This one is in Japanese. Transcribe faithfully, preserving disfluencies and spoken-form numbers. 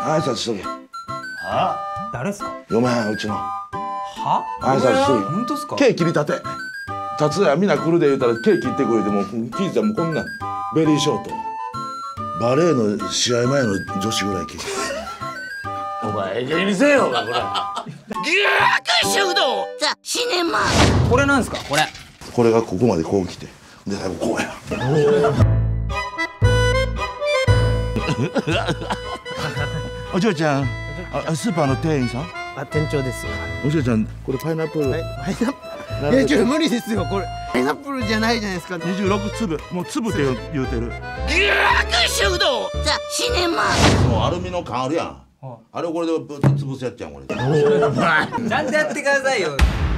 挨拶しとけ。 は？ 誰ですか？ 嫁うちの。 は？ 挨拶しとけ。 本当ですか？ ケーキ切りたて。達也みんな来るで言うたらケーキ切ってくれても聞いてたらもうこんなベリーショート。バレーの試合前の女子ぐらいケーキ。 お前、ええ加減にせよ、これ。 疑惑集道ザ・シネマ。 これなんですか？これ。 これがここまでこう来て、で最後こうや。お嬢ちゃん、あスーパーの店員さん？ あ、店長です。 お嬢ちゃん、これパイナップル。 パイナップル。え、ちょっと無理ですよ、これ。パイナップルじゃないじゃないですか。 にじゅうろくつぶ、もう粒って言うてる。 疑惑集道ザ・シネマ。 もうアルミの缶あるやん。あれをこれでぶっと潰すやっちゃんこれ。 ちゃんとやってくださいよ。